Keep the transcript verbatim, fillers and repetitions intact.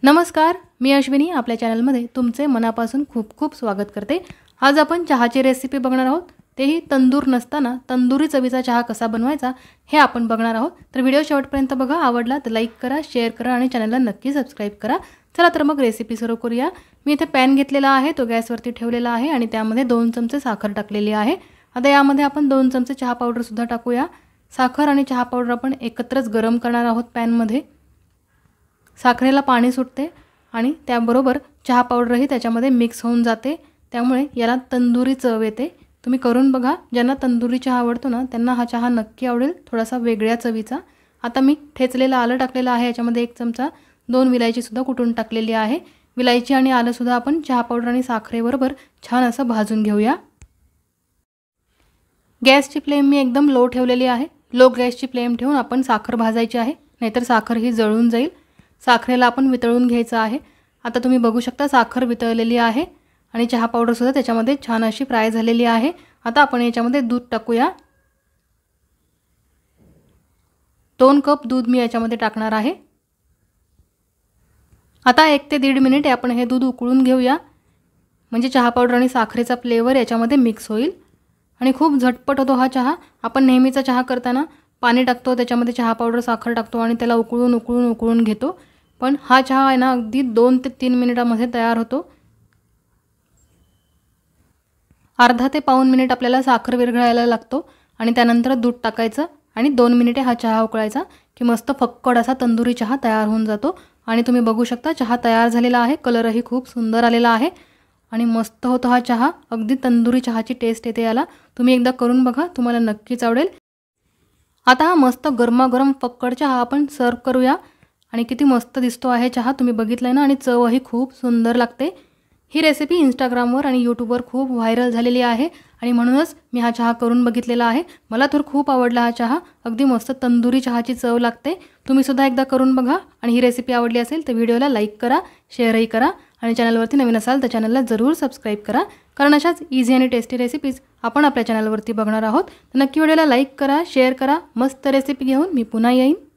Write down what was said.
नमस्कार, मी अश्विनी आपल्या चॅनलमध्ये तुमचे मनापासून खूप खूप स्वागत करते। आज आपण चहाची रेसिपी बघणार आहोत, तेही तंदूर नसताना तंदुरी चवीचा चहा कसा बनवायचा हे आपण बघणार आहोत। तर व्हिडिओ शेवटपर्यंत बघा, आवडला तर लाईक करा, शेअर करा आणि चॅनलला नक्की सबस्क्राइब करा। चला तर मग रेसिपी सुरू करूया। मी इथे पॅन घेतलेला आहे, तो गॅसवरती ठेवलेला आहे आणि त्यामध्ये दोन चमचे साखर टाकलेली आहे। आता यामध्ये आपण दोन चमचे चहा पावडर सुद्धा टाकूया। साखर आणि चहा पावडर आपण एकत्रच गरम करणार आहोत पॅन मध्ये। साखरेला पाणी सुटते आणि त्याबरोबर चहा पावडरही त्याच्यामध्ये मिक्स होऊन जाते, त्यामुळे याला तंदुरी चव येते। तुम्ही करून बघा, ज्यांना तंदुरी चहा आवडतो ना त्यांना हा चहा नक्की आवडेल, थोडासा वेगळ्या चवीचा। आता मी ठेचलेलं आलं टाकलेलं आहे, याच्यामध्ये एक चमचा दोन विलायची सुद्धा कुटून टाकलेली आहे। विलायची आणि आलं सुद्धा आपण चहा पावडर आणि साखरेबरोबर छान असं भाजून घेऊया। गॅसची फ्लेम मी एकदम लो ठेवलेली आहे। लो गॅसची फ्लेम ठेवून आपण साखर भाजायची आहे, नाहीतर साखर ही जळून जाईल। साखरेला आपण वितळून घ्यायचं आहे। आता तुम्ही बघू शकता साखर वितळलेली आहे आणि चहा पावडर सुद्धा त्याच्यामध्ये छान अशी फ्राय झालेली आहे। आता आपण याच्यामध्ये दूध टाकूया। दोन कप दूध मी याच्यामध्ये टाकणार आहे। आता एक ते दीड मिनिट आपण हे दूध उकळून घेऊया, म्हणजे चहा पावडर आणि साखरेचा फ्लेवर याच्यामध्ये मिक्स होईल आणि खूप झटपट होतो हा चहा। आपण नेहमीचा चहा करताना पाणी टाकतो, त्याच्यामध्ये चहा पावडर साखर टाकतो आणि त्याला उकळून उकळून उकळून घेतो, पण हा चहा आहे ना अगदी दोन ते तीन मिनिटांमध्ये तयार होतो। अर्धा ते पाऊण मिनिट आपल्याला साखर विरघळायला लागतो आणि त्यानंतर दूध टाकायचं आणि दोन मिनिटे हा चहा उकळायचा की मस्त फक्कड असा तंदुरी चहा तयार होऊन जातो। आणि तुम्ही बघू शकता चहा तयार झालेला आहे, कलरही खूप सुंदर आलेला आहे आणि मस्त होतो हा चहा। अगदी तंदुरी चहाची टेस्ट येते याला। तुम्ही एकदा करून बघा, तुम्हाला नक्कीच आवडेल। आता हा मस्त गरमागरम फक्कड चहा आपण सर्व करूया आणि किती मस्त दिसतो आहे चहा, तुम्ही बघितलंय ना, आणि चवही खूप सुंदर लागते। ही रेसिपी इंस्टाग्रामवर आणि यूट्यूबवर खूप व्हायरल झालेली आहे आणि म्हणूनच मी हा चहा करून बघितलेला आहे। मला तर खूप आवडला हा चहा, अगदी मस्त तंदुरी चहाची चव लागते। तुम्ही सुद्धा एकदा करून बघा आणि ही रेसिपी आवडली असेल तर व्हिडिओला लाईक करा, शेअरही करा आणि चॅनलवरती नवीन असाल तर चॅनलला जरूर सबस्क्राइब करा, कारण अशाच इझी आणि टेस्टी रेसिपीज आपण आपल्या चॅनलवरती बघणार आहोत। तर नक्की व्हिडिओला लाईक करा, शेअर करा। मस्त रेसिपी घेऊन मी पुन्हा येईन।